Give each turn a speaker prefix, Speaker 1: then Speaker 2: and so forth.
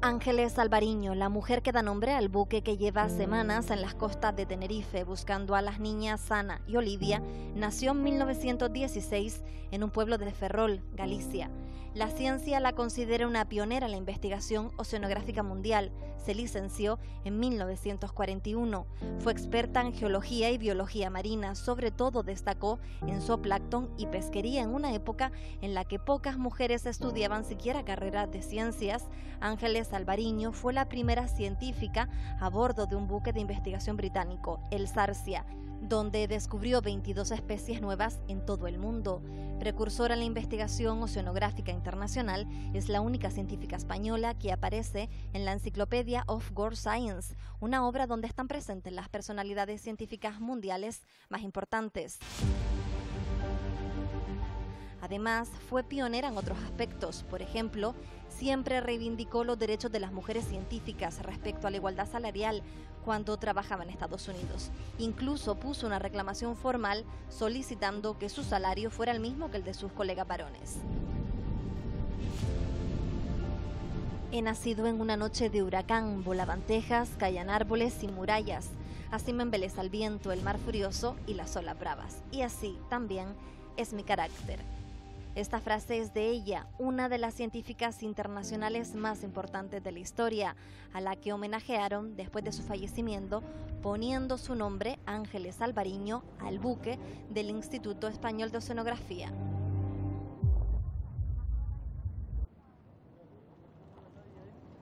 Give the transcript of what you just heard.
Speaker 1: Ángeles Alvariño, la mujer que da nombre al buque que lleva semanas en las costas de Tenerife buscando a las niñas Ana y Olivia, nació en 1916 en un pueblo de Ferrol, Galicia. La ciencia la considera una pionera en la investigación oceanográfica mundial. Se licenció en 1941. Fue experta en geología y biología marina. Sobre todo destacó en zooplancton y pesquería en una época en la que pocas mujeres estudiaban siquiera carreras de ciencias. Ángeles Alvariño fue la primera científica a bordo de un buque de investigación británico, el Sarsia, donde descubrió 22 especies nuevas en todo el mundo. Precursora en la investigación oceanográfica internacional, es la única científica española que aparece en la Enciclopedia of World Science, una obra donde están presentes las personalidades científicas mundiales más importantes. Además, fue pionera en otros aspectos. Por ejemplo, siempre reivindicó los derechos de las mujeres científicas respecto a la igualdad salarial cuando trabajaba en Estados Unidos. Incluso puso una reclamación formal solicitando que su salario fuera el mismo que el de sus colegas varones. He nacido en una noche de huracán, volaban tejas, caían árboles y murallas. Así me embeleza el viento, el mar furioso y las olas bravas. Y así también es mi carácter. Esta frase es de ella, una de las científicas internacionales más importantes de la historia, a la que homenajearon después de su fallecimiento, poniendo su nombre, Ángeles Alvariño, al buque del Instituto Español de Oceanografía.